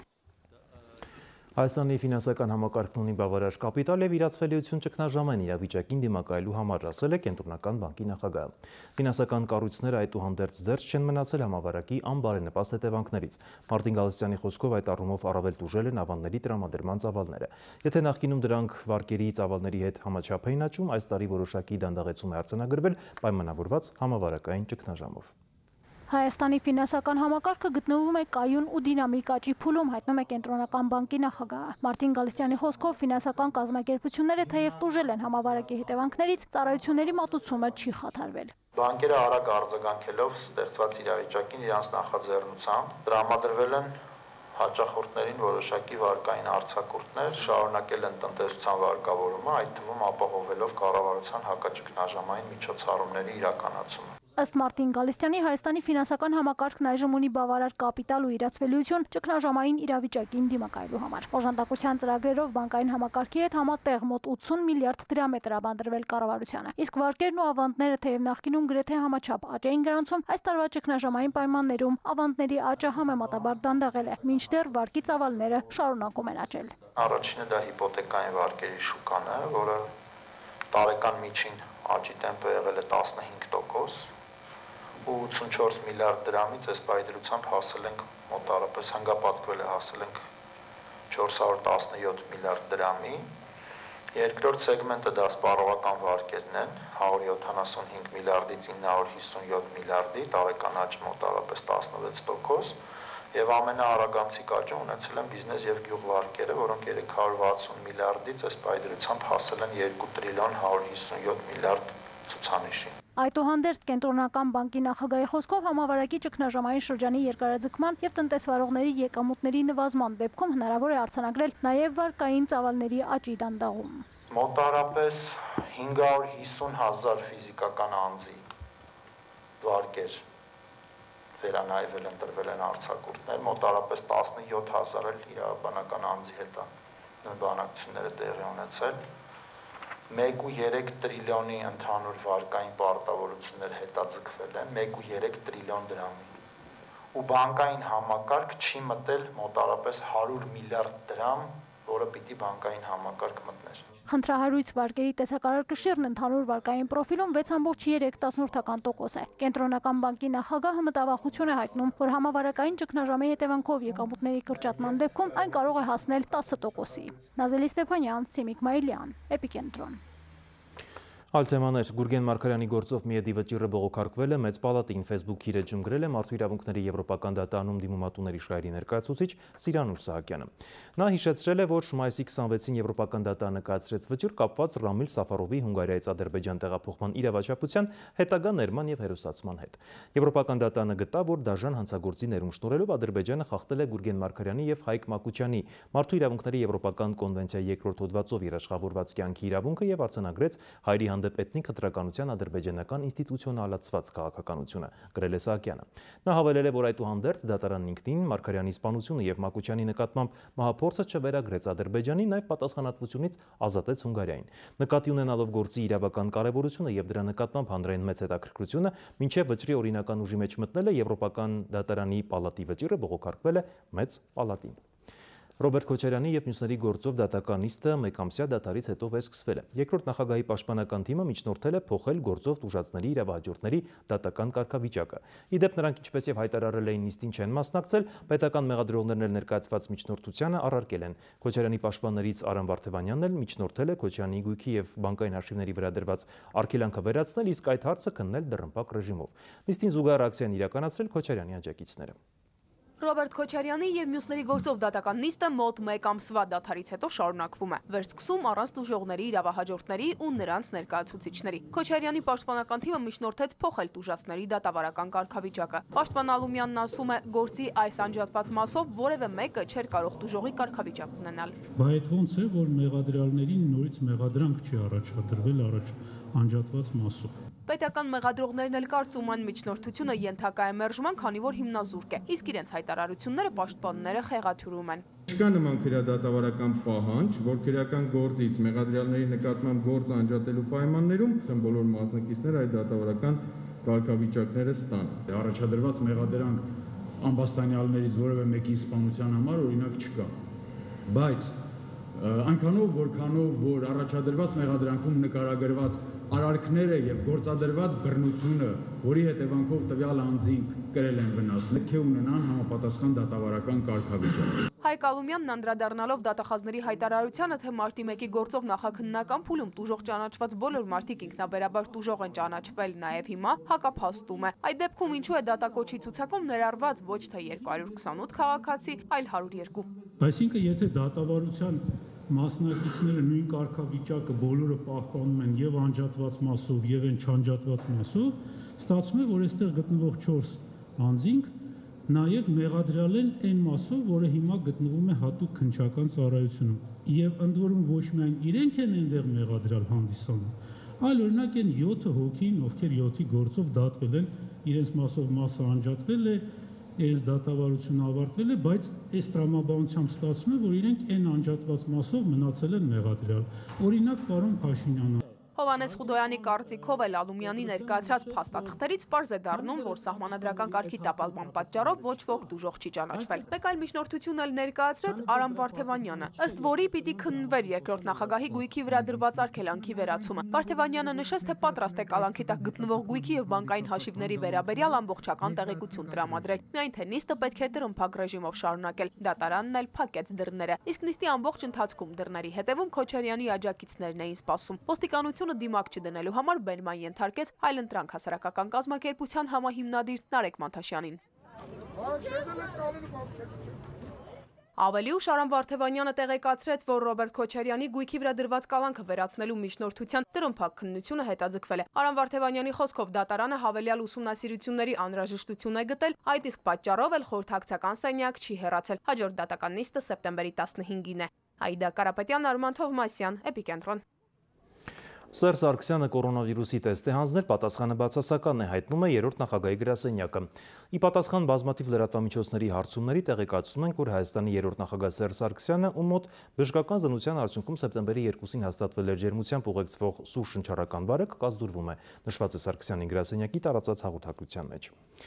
A: Հայաստանի ֆինանսական համակարգն ունի բավարար կապիտալ եւ իրացվելիություն ճգնաժամային իրավիճակին դիմակայելու համար, ասել է Կենտրոնական բանկի նախագահը։ Ֆինանսական կառույցները այդուհանդերձ զերծ չեն մնացել համավարակի անբարենպաստ հետևանքներից։ Մարտին Գալստյանի խոսքով այդ առումով առավել տուժել են ավանդների տրամադրման ծավալները։ Եթե նախկինում դրանք վարկերի ծավալների հետ համաչափ էին աճում, այս տարի որոշակի դանդաղեցում է արձանագրվել պայմանավորված համավարակային ճգնաժամով։
U: Հայաստանի ֆինանսական համակարգը գտնվում է կայուն ու դինամիկ աճի փուլում, հայտնում է Կենտրոնական բանկի նախագահը։ Մարտին Գալստյանի խոսքով ֆինանսական կազմակերպությունները թեև տուժել են համավարակի հետևանքներից, ծառայությունների մատուցումը չի խաթարվել։
V: Բանկերը արագ արձագանքելով ստեղծված իրավիճակին իրանց նախաձեռնությամբ տրամադրվել են հաճախորդներին որոշակի վարկային արձակուրդներ, շարունակել են տնտեսության վարկավորումը, այդ թվում ապահովելով կառավարության հակաճգնաժամային միջոցառումների իրականացումը։
U: Ըստ Մարտին Գալստյանի, Հայաստանի ֆինանսական համակարգն այժմ ունի բավարար կապիտալ ու իրացվելիություն ճգնաժամային իրավիճակին դիմակայելու համար։ Օժանդակության ծրագրերով բանկային համակարգի հետ համատեղ մոտ ութ միլիարդ դրամ է տրամադրվել կառավարությանը։ Իսկ վարկերն ու ավանդները թեև նախկինում գրեթե համաչափ աճ էին գրանցում, այս տարվա ճգնաժամային պայմաններում ավանդների աճը համեմատաբար դանդաղել է, մինչդեռ վարկի ծավալները շարունակում են աճել։
V: Առաջինը դա հիպոթեկային վարկերի շուկան է, որը տարեկան միջին աճի տեմպը եղել է տասնհինգ տոկոս։ ու ութսունչորս միլիարդ դրամից այս պայդրությամբ հասել ենք մոտարապես հանգապատկվել է հասել ենք չորս հարյուր տասնյոթ միլիարդ դրամի։ Երկրորդ սեգմենտը դա սպառողական վարկերն են, հարյուր յոթանասունհինգ միլիարդից ինը հարյուր հիսունյոթ միլիարդի, տարեկան աճ մոտարապես տասնվեց տոկոս, եւ ամենաարագանցիկ աճը ունեցել են բիզնես եւ գյուղվարկերը, որոնք երեք հարյուր վաթսուն միլիարդից այս պայդրությամբ հասել են երկու տրիլիոն հարյուր հիսունյոթ միլիարդ ցուցանիշի։
U: Այդուհանդերձ Կենտրոնական բանկի նախագահի խոսքով համավարակի ճգնաժամային շրջանի երկարաձգման եւ տնտեսվարողների եկամուտների նվազման դեպքում հնարավոր է արձանագրել նաեւ վարկային ծավալների աճի դանդաղում։
V: Մոտարապես հինգ հարյուր հիսուն հազար ֆիզիկական անձի վարկեր վերանայվել են, տրվել են արձակուրդներ, մոտարապես տասնյոթ հազար էլ իրավաբանական անձի հետ բանակցությունները տեղի ունեցել։ մեկ ու երեք տրիլիոնի ընդհանուր վարկային պարտավորություններ հետաձգվել են, մեկ ու երեք տրիլիոն դրամի։ Ու բանկային համակարգ չի մտել մոտարապես հարյուր միլիարդ դրամ որը պիտի բանկային համակարգ մտներ։
U: Խնդրահարույց վարկերի տեսակարար ընդհանուր վարկային պրոֆիլում վեց ամբողջ երեք տոկոս է։ Կենտրոնական բանկի նախագահը մտավախություն է հայտնում, որ համավարակային ճգնաժամի հետևանքով եկամուտների կրճատման դեպքում այն կարող է հասնել տասը տոկոսի։ Նազելի Ստեփանյան, Սիմիկ Մայլյան, Էպիկենտրոն։
A: Այլ թեմաներ Գուրգեն Մարգարյանի գործով միեդի վճիռը բողոքարկվել է Մեծ պալատին Facebook իր էջում գրել է Մարդու իրավունքների եվրոպական դատարանում դիմումատուների շահերի ներկայացուցիչ Սիրանուշ Սահակյանը։ Նա հիշեցրել է, որ մայիսի քսանվեցին Եվրոպական դատարանը կայացրեց վճիռ կապված Ռամիլ Սաֆարովի Հունգարիայից Ադրբեջան տեղափոխման իրավաչափության հետագա ներման եւ հերոսացման հետ։ Եվրոպական դատարանը գտավ, որ դաժան հանցագործի ներում շնորհելով Ադրբեջանը խախտել է Գուրգեն Մարգարյանի եւ Հայկ Մակուչյանի Մարդու իրավունքների եվրոպական կոնվենցիայի երկրորդ հոդվածով երաշխավորված կյանքի իրավունքը եւ արձանագրեց հայերի հանդեպ էթնիկ խտրականության ադրբեջանական ինստիտուցիոնալացված քաղաքականությունը, գրել է Սահակյանը։ Նա հավելել է, որ այդուհանդերձ դատարանն ինքնին Մարգարյանի սպանությունը եւ Մակուչյանի նկատմամբ մահափորձը չվերագրեց Ադրբեջանին, նաեւ պատասխանատվությունից ազատեց Հունգարիային։ Նկատի ունենալով գործի իրավական կարեւորությունը եւ դրա նկատմամբ հանրային մեծ հետաքրքրությունը, մինչեւ վճռի օրինական ուժի մեջ մտնելը Եվրոպական դատարանի պալատի վճիռը բողոքարկվել է Մեծ պալատին։ Ռոբերտ Քոչարյանի եւ մյուսների գործով դատական նիստը մեկամսյա դատարից հետո վերսկսվել է։ Երկրորդ նախագահի պաշտպանական թիմը միջնորդել է փոխել գործով տուժածների իրավահաջորդների դատական կարգավիճակը։ Ի դեպ նրանք ինչպես եւ հայտարարել էին նիստին չեն մասնակցել, պետական մեղադրողներն էլ ներկայացված միջնորդությանը առարկել են։ Քոչարյանի պաշտպաններից Արամ Վարդևանյանն էլ միջնորդել է Քոչարյանի գույքի եւ բանկային հաշիվների վրա դրված արգելանքը վերացնել, իսկ այդ հարցը քննել դռնպակ ռեժիմով։ Նիստին զուգահեռ ակցիան իրականացրել Քոչարյանի աջակիցները։
B: Ռոբերտ Քոչարյանի եւ մյուսների գործով դատական նիստը մոտ մեկ ամսվա դադարից հետո շարունակվում է։ Վերսկսում առանց տուժողների իրավահաջորդների ու նրանց ներկայացուցիչների։ Քոչարյանի պաշտպանական թիմը միջնորդեց փոխել տուժածների դատավարական կարգավիճակը։ Պաշտպան Ալումյանն ասում է, գործի այս անջատված մասով որևէ մեկը չէր կարող տուժողի կարգավիճակ ունենալ։
C: Բայց ոնց է, որ մեղադրյալներին նորից մեղադրանք չի առաջադրվել առաջ անջատված մասով։
B: Պետական մեղադրողներն էլ կարծում են միջնորդությունը ենթակա է մերժման, քանի որ հիմնազուրկ է, իսկ իրենց հայտարարությունները պաշտպանները խեղաթյուրում են։
W: Չկա նման քրեադատավարական պահանջ, որ քրեական գործից մեղադրյալների նկատմամբ գործ անջատելու պայմաններում բոլոր մասնակիցները այդ դատավարական կարգավիճակները ստան։ Առաջադրված մեղադրանք ամբաստանյալներից որևէ մեկի սպանության համար օրինակ չկա։ Բայց այնքանով, որքանով որ առաջադրված մեղադրանքում նկարագրված արարքները եւ գործադրված բռնությունը, որի հետևանքով տվյալ անձինք կրել են վնաս, պետք է ունենան համապատասխան դատավարական կարգավիճակ։
B: Հայկ Ալումյանն անդրադառնալով դատախազների հայտարարությանը, թե մարտի մեկի գործով նախաքննական փուլում տուժող ճանաչված բոլոր մարդիկ ինքնաբերաբար տուժող են ճանաչվել նաեւ հիմա, հակափաստում է։ Այդ դեպքում ինչու է դատակոչի ցուցակում ներառված ոչ թե երկու հարյուր քսանութ քաղաքացի, այլ հարյուր երկու։
C: Այսինքն, եթե դատավարության մասնակիցները նույն կարգավիճակը բոլորը պահպանում են եւ անջատված մասով եւ այն չանջատված մասով, ստացվում է, որ այստեղ գտնվող չորս անձինք նաեւ մեղադրյալ են այն մասով, որը հիմա գտնվում է հատուկ քննչական ծառայությունում։ Եվ ընդ որում ոչ միայն իրենք են այնտեղ մեղադրյալ հանդիսանում, այլ օրինակ են յոթ հոգին, ովքեր յոթի գործով դատվել են, իրենց մասով մասը անջատվել է, իրենց դատավարությունը ավարտվել է, բայց այս տրամաբանությամբ ստացվում է, որ իրենք այն անջատված մասով մնացել են մեղադրյալ։ Օրինակ, պարոն Փաշինյանը։
B: Հովհաննես Խուդոյանի կարծիքով էլ Ալումյանի ներկայացրած փաստաթղթերից պարզ է դառնում, որ սահմանադրական կարգի տապալման պատճառով ոչ ոք տուժող չի ճանաչվել։ Մեկ այլ միջնորդություն էլ ներկայացրեց Արամ Վարդևանյանը, ըստ որի պիտի քննվեր երկրորդ նախագահի գույքի վրա դրված արգելանքի վերացումը։ Վարդևանյանը նշեց, թե պատրաստ է կալանքի տակ գտնվող գույքի եւ բանկային հաշիվների վերաբերյալ ամբողջական տեղեկություն տրամադրել։ Միայն թե նիստը պետք է դռնփակ ռեժիմով շարունակել։ Դատարանն էլ փակեց դռները։ Իսկ նիստի ամբողջ ընթացքում դռների հետևում Քոչարյանի աջակիցներն էին սպասում։ Ոստիկանությունը դիմակ չդնելու համար բերման ենթարկեց այլընտրանք հասարակական կազմակերպության համահիմնադիր Նարեկ Մանթաշյանին։ Ավելի ուշ Արամ Վարդևանյանը տեղեկացրեց, որ Ռոբերտ Քոչարյանի գույքի վրա դրված կալանքը վերացնելու միջնորդության դռնփակ քննությունը հետաձգվել է։ Արամ Վարդևանյանի խոսքով դատարանը հավելյալ ուսումնասիրությունների անհրաժեշտություն է գտել, այդ իսկ պատճառով էլ խորհրդակցական սենյակ չի հեռացել։ Հաջորդ դատական նիստը սեպտեմբերի տասնհինգին է։ Աիդա Կարապետյան, Արման Թովմասյան, Էպիկենտրոն։
A: Սերժ Սարգսյանը կորոնավիրուսի տեստ է հանձնել, պատասխանը բացասական է, հայտնում է երրորդ նախագահի գրասենյակը։ Ի պատասխան բազմաթիվ լրատվամիջոցների հարցումների տեղեկացնում ենք, որ Հայաստանի երրորդ նախագահ Սերժ Սարգսյանը, ում մոտ բժշկական զննության արդյունքում սեպտեմբերի երկուսին հաստատվել էր ջերմությամբ ուղեկցվող սուր շնչառական վարակ, կազդուրվում է, նշված է Սարգսյանի գրասենյակի տարածած հաղորդագրության մեջ։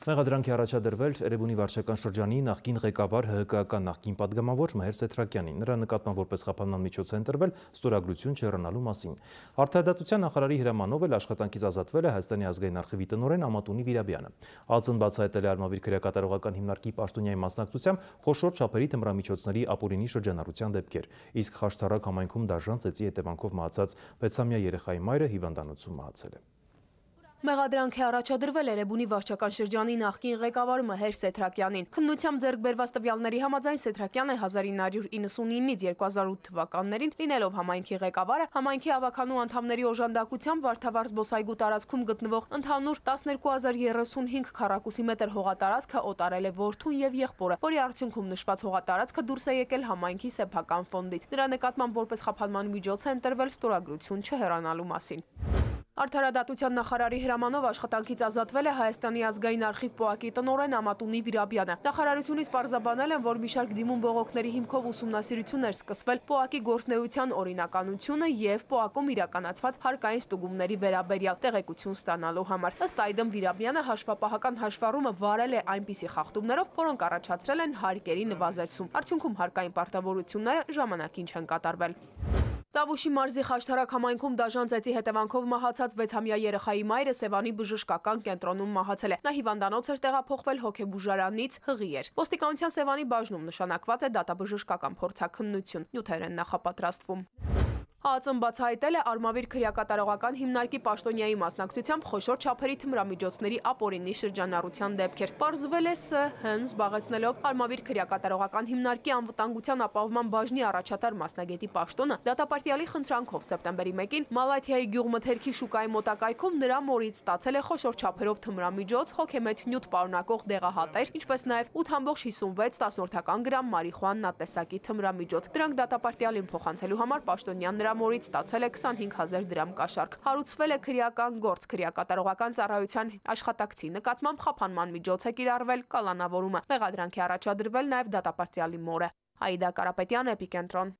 A: Մեղադրանքի առաջադրվել Էրեբունի վարչական շրջանի նախկին ղեկավար ՀՀԿ-ական նախկին падգամավոր Մհեր Սեթրակյանին։ Նրա նկատմամբ որպես խափանման միջոց է ընտրվել ստորագրություն չհեռանալու մասին։ Արդարադատության նախարարի հրամանով էլ աշխատանքից ազատվել է Հայաստանի ազգային արխիվի տնօրեն Ամատունի Վիրաբյանը։ ԱԾ-ն բացահայտել է Արմավիր քրեակատարողական հիմնարկի պաշտոնյայի մասնակցությամբ խոշոր չափերի թմրամիջոցների ապօրինի շրջանառության դեպքեր, իսկ Խաշթարակ համայնքում դաժան ծեծի հետևանքով մահացած վեցամյա երեխայի մայրը հիվանդանոցում մահացել է։
B: Մեղադրանք է առաջադրվել Էրեբունի վարչական շրջանի նախկին ղեկավար Մհեր Սեթրակյանին։ Քննությամբ ձեռք բերված տվյալների համաձայն Սեթրակյանը հազար ինը հարյուր իննսունինից երկու հազար ութ թվականներին, լինելով համայնքի ղեկավարը, համայնքի ավականու անդամների օժանդակությամբ Վարդավառ զբոսայգու տարածքում գտնվող ընդհանուր տասներկու հազար երեսունհինգ քառակուսի մետր հողատարածքը օտարել է որդուն եւ եղբորը, որի արդյունքում նշված հողատարածքը դուրս է եկել համայնքի սեփական ֆոնդից։ Նրա նկատմամբ որպես խափանման միջոց է ընտրվել ստորագրություն չհեռանալու մասին։ Արդարադատության նախարարի հրամանով աշխատանքից ազատվել է Հայաստանի ազգային արխիվ պոակի տնօրեն Ամատունի Վիրաբյանը։ Նախարարությունից պարզաբանել են, որ մի շարք դիմում բողոքների հիմքով ուսումնասիրություններ սկսվել պոակի գործնեության օրինականությունը եւ պոակում իրականացված հարկային ստուգումների վերաբերյալ տեղեկություն ստանալու համար։ Ըստ այդմ Վիրաբյանը հաշվապահական հաշվառումը վարել է այնպիսի խախտումներով, որոնք առաջացրել են հարկերի նվազեցում։ Արդյունքում հարկային պարտավորությունները ժամանակին չեն կատարվել։ Տավուշի մարզի Խաշթարակ համայնքում դաժան ծեծի հետևանքով մահացած վեցամյա երեխայի մայրը Սևանի բժշկական կենտրոնում մահացել է։ Նա հիվանդանոց էր տեղափոխվել հոգեբուժարանից հղի էր։ Ոստիկանության Սևանի բաժնում նշանակված է դատաբժշկական փորձաքննություն։ Նյութեր են նախապատրաստվում։ ԱԾ-ն բացահայտել է Արմավիր քրեակատարողական հիմնարկի պաշտոնյայի մասնակցությամբ խոշոր չափերի թմրամիջոցների ապօրինի շրջանառության դեպքեր։ Պարզվել է ՍՀ-ն զբաղեցնելով Արմավիր քրեակատարողական հիմնարկի անվտանգության ապահովման բաժնի առաջատար մասնագետի պաշտոնը, դատապարտյալի խնդրանքով սեպտեմբերի մեկին Մալաթիայի գյուղմթերքի շուկայի մոտակայքում նրա մորից ստացել է խոշոր չափերով թմրամիջոց, հոգեմետ նյութ պարունակող դեղահատեր, ինչպես նաև ութ կόμμα հիսունվեց տասնորդական գրամ մարիխուանա տեսակի թմրամիջոց։ Դրանք դատապարտյալին փոխանցելու համար պաշտոնյան նրա մորից ստացել է քսանհինգ հազար դրամ կաշառք։ Հարուցվել է քրեական գործ, քրեակատարողական ծառայության աշխատակցի նկատմամբ խափանման միջոց է կիրառվել կալանավորումը։ Մեղադրանք է առաջադրվել նաև դատապարտյալի մորը։ Աիդա Կարապետյան, Էպիկենտրոն։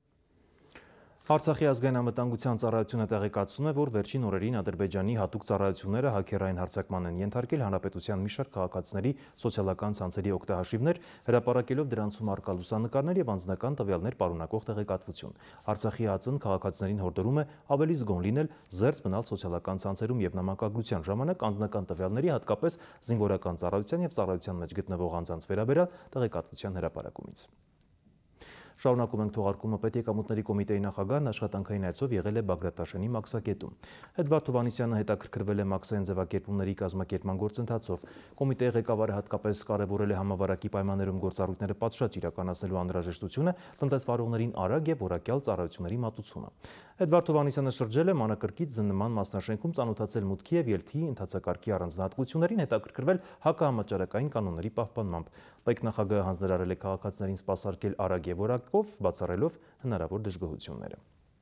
A: Արցախի ազգային անվտանգության ծառայությունը տեղեկացնում է, որ վերջին օրերին Ադրբեջանի հատուկ ծառայությունները հաքերային հարձակման են ենթարկել հանրապետության մի շարք քաղաքացիների սոցիալական ցանցերի օգտահաշիվներ, հրապարակելով դրանցում առկա լուսանկարներ եւ անձնական տվյալներ պարունակող տեղեկատվություն։ Արցախի ԱԾ-ն քաղաքացիներին հորդորում է ավելի զգոն լինել, զերծ մնալ սոցիալական ցանցերում եւ նամակագրության ժամանակ անձնական տվյալների, հատկապես զինվորական ծառայության եւ ծառայության մեջ գտնվող անձանց վերաբերյալ տեղեկատվության հրապարակումից։ Շարունակում ենք թողարկումը Պետեկամուտների կոմիտեի նախագահն աշխատանքային այցով եղել է Բագրատաշենի Մաքսակետում։ Էդվարդ Հովհաննիսյանը հետաքրքրվել է մաքսային ձևակերպումների կազմակերպման գործընթացով։ Կոմիտեի ղեկավարը հատկապես կարևորել է համավարակի պայմաններում գործառույթները պատշաճ իրականացնելու անհրաժեշտությունը, տնտեսվարողներին արագ եւ որակյալ ծառայությունների մատուցումը։ Էդվարդ Հովհաննիսյանը շրջել է Մանրակրկիտ զննման մասնաշենքում, ծանոթացել մուտքի եւ ելքի ընթացակարգի առանձնահատկություններին, հետաքրքրվել հակահամաճարակային կանոնների պահպանմամբ։ Պետնախագահը հանձնարարել է քաղաքացիներին սպասարկել արագ եւ որակով, բացառելով հնարավոր դժգոհությունները։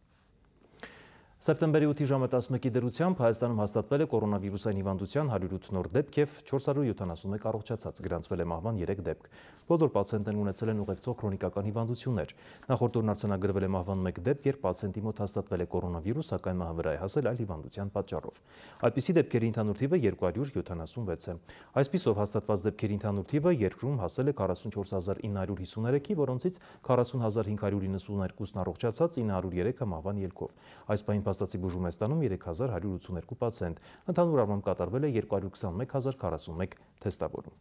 A: Սեպտեմբերի ութի ժամը տասնմեկի դրությամբ Հայաստանում հաստատվել է կորոնավիրուսային հիվանդության հարյուր ութ նոր դեպք եւ չորս հարյուր յոթանասունմեկ առողջացած, գրանցվել է մահվան երեք դեպք։ Բոլոր պացիենտներն ունեցել են ուղեկցող քրոնիկական հիվանդություններ։ Նախորդ օրն արձանագրվել է մահվան մեկ դեպք, երբ պացիենտի մոտ հաստատվել է կորոնավիրուս, սակայն մահը վրա է հասել այլ հիվանդության պատճառով։ Այդպիսի դեպքերի ընդհանուր թիվը երկու հարյուր յոթանասունվեց է։ Այսպիսով հաստատված դեպքերի ընդհանուր թիվը երկրում հասել է քառասունչորս հազար ինը հարյուր հիսուներեքի, որոնցից քառասուն հազար հինգ հարյուր իննսուներկուսն առողջացած, ինը հարյուր երեքը մահվան ելքով։ Այս պահին փաստացի բուժում է ստանում երեք հազար հարյուր ութսուներկու պացիենտ։ Ընդհանուր առմամբ կատարվել է երկու հարյուր քսանմեկ հազար քառասունմեկ թեստավորում։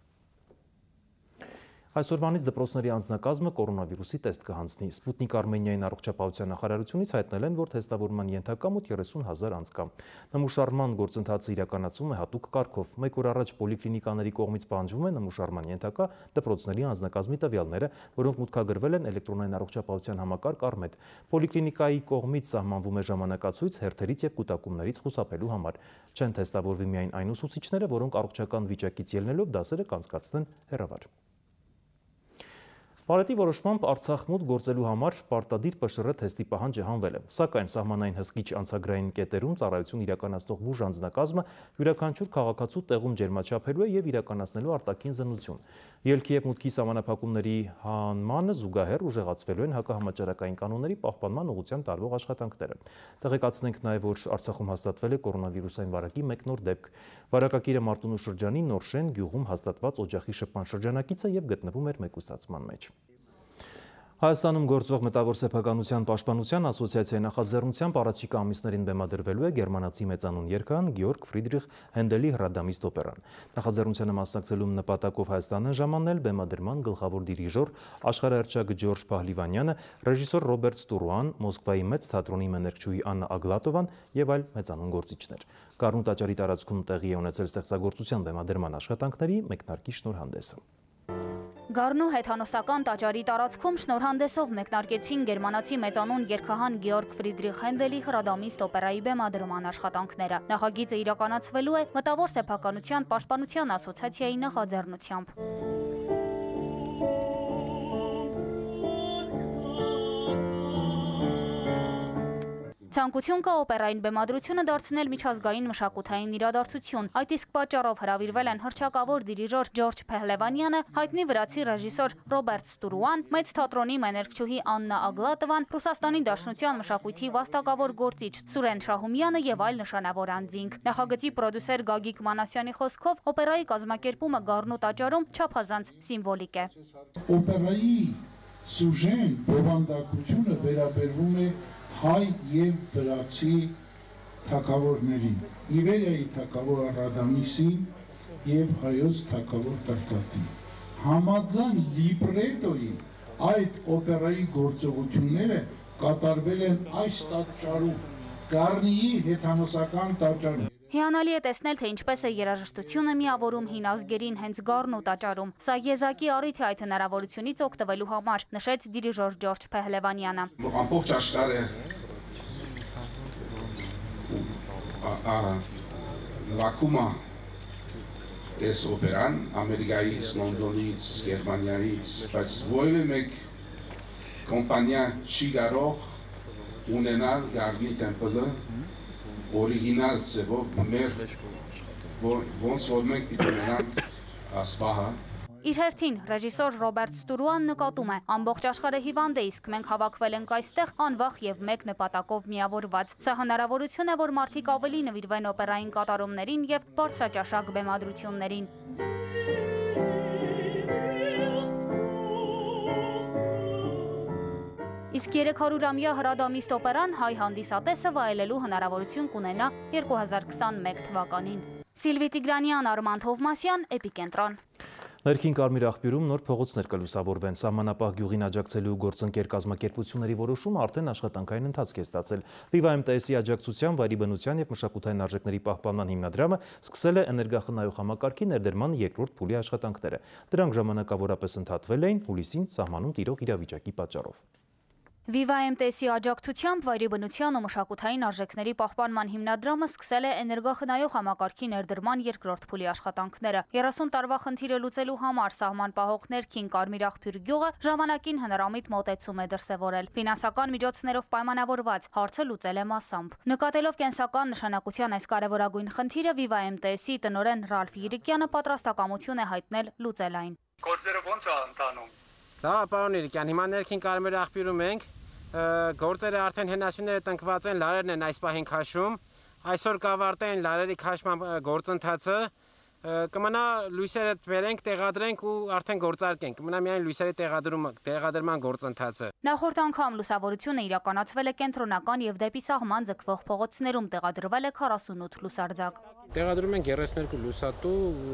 A: Այսօրվանից դպրոցների անձնակազմը կորոնավիրուսի տեստ կհանձնի։ Սպուտնիկ Արմենիային առողջապահության նախարարությունից հայտնել են, որ թեստավորման ենթակա մոտ երեսուն հազար անձ կա։ Նմուշարման գործընթացը իրականացվում է հատուկ կարգով։ Մեկ օր առաջ պոլիկլինիկաների կողմից պահանջվում է նմուշարման ենթակա դպրոցների անձնակազմի տվյալները, որոնք մուտքագրվել են էլեկտրոնային առողջապահության համակարգ Արմեդ։ Պոլիկլինիկայի կողմից սահմանվում է ժամանակացույց հերթերից եւ կուտակումներից խուսափելու համար։ Չեն թեստավորվի միայն այն ուսուցիչները, որոնք առողջական վիճակից ելնելով դասերը կանցկացնեն հեռավար։ Պարետի որոշմամբ Արցախ մոտ գործելու համար պարտադիր Պ Շ Ռ թեստի պահանջը հանվել է, սակայն սահմանային հսկիչ անցագրային կետերում ծառայություն իրականացնող բուժ անձնակազմը յուրաքանչյուր քաղաքացու տեղում ջերմաչափելու է եւ իրականացնելու արտաքին զննություն։ Ելքի եւ մուտքի սահմանափակումների հանմանը զուգահեռ ուժեղացվելու են հակահամաճարակային կանոնների պահպանման ուղղությամբ տարվող աշխատանքները։ Տեղեկացնենք նաեւ, որ Արցախում հաստատվել է կորոնավիրուսային վարակի մեկ նոր դեպք։ Վարակակիրը Մարտունու շրջանի Նորշեն գյուղում հաստատված օջախի շփման շրջանակից է եւ գտնվում էր մեկուսացման մեջ։ Հայաստանում գործող մտավոր սեփականության պաշտպանության ասոցիացիայի նախաձեռնությամբ առաջիկա ամիսներին բեմադրվելու է գերմանացի մեծանուն երգահան Գեորգ Ֆրիդրիխ Հենդելի Հրադամիստ օպերան։ Նախաձեռնությանը մասնակցելու նպատակով Հայաստան են ժամանել բեմադրման գլխավոր դիրիժոր աշխարհահռչակ Ջորջ Փահլիվանյանը, ռեժիսոր Ռոբերտ Ստուրուան, Մոսկվայի մեծ թատրոնի մենեջերուհի Աննա Ագլատովան եւ այլ մեծանուն գործիչներ։ Գառնու տաճարի տարածքում տեղի է ունեցել ստեղծագործության բեմադրման աշխատանքների մեկնարկի շնորհանդեսը։
E: Գառնու հեթանոսական տաճարի տարածքում շնորհանդեսով մեկնարկեցին գերմանացի մեծանուն երգահան Գեորգ Ֆրիդրիխ Հենդելի Հրադամիստ օպերայի բեմադրման աշխատանքները։ Նախագիծը իրականացվելու է մտավոր սեփականության պաշտպանության ասոցիացիայի նախաձեռնությամբ։ Ցանկություն կա օպերային բեմադրությունը դարձնել միջազգային մշակութային իրադարձություն։ Այդ իսկ պատճառով հրավիրվել են հռչակավոր դիրիժոր Ջորջ Փահլևանյանը, հայտնի վրացի ռեժիսոր Ռոբերտ Ստուրուան, մեծ թատրոնի մենեջերուհի Աննա Ագլատովան, Ռուսաստանի Դաշնության մշակույթի վաստակավոր գործիչ Սուրեն Շահումյանը եւ այլ նշանավոր անձինք։ Նախագծի պրոդյուսեր Գագիկ Մանասյանի խոսքով օպերայի կազմակերպումը Գառնու տաճարում չափազանց սիմվոլիկ է։
F: Օպերայի սյուժեն բովանդակությունը վերաբերվում է հայ եւ վրացի թագավորներին, Իվերիայի թագավոր Ռադամիսին եւ հայոց թագավոր Տրտատին։ Համաձայն լիբրետոյի այդ օպերայի գործողությունները կատարվել են այս տաճարում, Գառնիի հեթանոսական տաճարում։
E: Հիանալի է տեսնել, թե ինչպես է երաժշտությունը միավորում հին ազգերին հենց Գառնու տաճարում։ Սա եզակի առիթ է այդ հնարավորությունից օգտվելու համար, նշեց դիրիժոր Ջորջ Փահլևանյանը։
G: Ամբողջ աշխարհը լակում է այս օպերան, Ամերիկայից, Լոնդոնից, Գերմանիայից, բայց որևէ մեկ կոմպանիա չի կարող ունենալ Գառնի տեմպլը օրիգինալ ձևով մեր ոնց որ մենք պիտի ունենանք ասպահը։
E: Իր հերթին ռեժիսոր Ռոբերտ Ստուրուան նկատում է, ամբողջ աշխարհը հիվանդ է, իսկ մենք հավաքվել ենք այստեղ անվախ եւ մեկ նպատակով միավորված։ Սա հնարավորություն է, որ մարդիկ ավելի նվիրվեն օպերային կատարումներին եւ բարձրաճաշակ բեմադրություններին։ Իսկ երեք հարյուրամյա Հրադամիստ օպերան հայ հանդիսատեսը վայելելու հնարավորություն կունենա երկու հազար քսանմեկ թվականին։ Սիլվի Տիգրանյան, Արմանդ Հովմասյան, Էպիկենտրոն։
A: Ներքին Կարմիր աղբյուրում նոր փողոցներ կլուսավորվեն, սահմանապահ գյուղին աջակցելու գործընկեր կազմակերպությունների որոշումը արդեն աշխատանքային ընթացք է ստացել։ Viva M T S-ի աջակցությամբ վայրի բնության եւ մշակութային արժեքների պահպանման հիմնադրամը սկսել է էներգախնայող համակարգի ներդրման երկրորդ փուլի աշխատանքները։ Դրանք ժամանակավորապես ընդհատվել էին հուլիսին սահմանում տիրող իրավիճակի պատճառով։
E: Viva M T S-ի աջակցությամբ վայրի բնության ու մշակութային արժեքների պահպանման հիմնադրամը սկսել է էներգախնայող համակարգի ներդրման երկրորդ փուլի աշխատանքները։ երեսուն տարվա խնդիրը լուծելու համար սահման պահող ներքին Կարմիր աղբյուր գյուղը ժամանակին հնարամիտ մոտեցում է դրսևորել։ Ֆինանսական միջոցներով պայմանավորված հարցը լուծել է մասամբ։ Նկատելով կենսական նշանակության այս կարևորագույն խնդիրը Viva M T S-ի տնօրեն Ռալֆ Յիրիկյանը պատրաստակամություն է հայտնել լուծել այն։
X: Գործերը ո՞նց է ընթանում։
Y: Դա պարոն Յիրիկյան, հիմա ներքին Կարմիր աղբյուրում ենք։ Գործերը արդեն հենասյուները տնկված են, լարերն են այս պահին քաշում, այսօր կավարտեն լարերի քաշման գործընթացը, կմնա լույսերը բերենք, տեղադրենք ու արդեն գործարկենք, կմնա միայն լույսերի տեղադրման գործընթացը։
E: Նախորդ անգամ լուսավորությունը իրականացվել է կենտրոնական եւ դեպի սահման ձգվող փողոցներում, տեղադրվել է քառասունութ լուսարձակ։
Y: Տեղադրում ենք երեսներկու լուսատու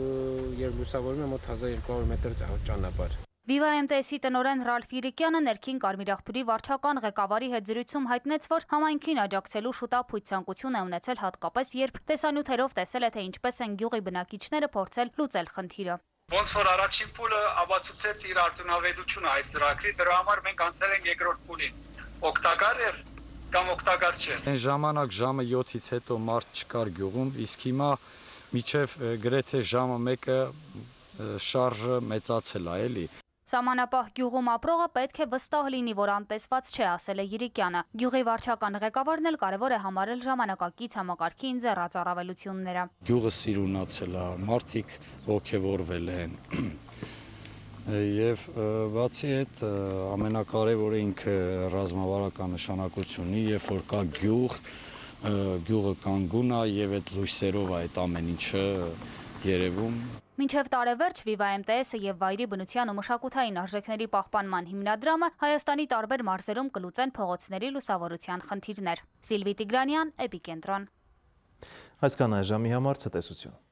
Y: եւ լուսավորում է մոտ հազար երկու հարյուր մետր ճանապարհ։
E: Viva M T S-ի տնօրեն Ռալֆ Յիրիկյանը ներքին Կարմիր աղբյուրի վարչական ղեկավարի հետ զրույցում հայտնեց, որ համայնքին աջակցելու շուտապույտ ցանկություն է ունեցել, հատկապես երբ տեսանյութերով տեսել է, թե ինչպես են գյուղի բնակիչները փորձել լուծել խնդիրը։
X: Ոնց որ առաջին փուլը ապացուցեց իր արդյունավետությունը այս ծրագրի, դրա համար մենք անցել ենք երկրորդ փուլին։ Օգտակար էր կամ օգտակար չէ։
T: Այն ժամանակ ժամը յոթից հետո մարդ չկար գյուղում, իսկ հիմա մինչև գրեթե ժամը մեկը շարժը մեծացել է, էլի։
E: Սահմանապահ գյուղում ապրողը պետք է վստահ լինի, որ անտեսված չէ, ասել է Յիրիկյանը։ Գյուղի վարչական ղեկավարն էլ կարևոր է համարել ժամանակակից համակարգի ինձեռած առավելությունները։
T: Գյուղը սիրունացել է, մարդիկ ոգևորվել են։ Եվ բացի այդ ամենակարևորը ինքը ռազմավարական նշանակություն ունի, երբ որ կա գյուղ, գյուղը կանգուն է եւ այդ լույսերով է այդ ամեն ինչը երևում։
E: Մինչև տարեվերջ Viva M T S-ը եւ վայրի բնության ու մշակութային արժեքների պահպանման հիմնադրամը Հայաստանի տարբեր մարզերում կլուծեն փողոցների լուսավորության խնդիրներ։ Սիլվի Տիգրանյան, Էպիկենտրոն։
A: Այսքան այժմի համար ցտեսություն։